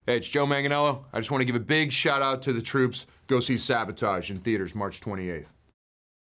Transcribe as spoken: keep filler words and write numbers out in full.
Hey, it's Joe Manganiello. I just want to give a big shout out to the troops. Go see Sabotage in theaters March twenty-eighth.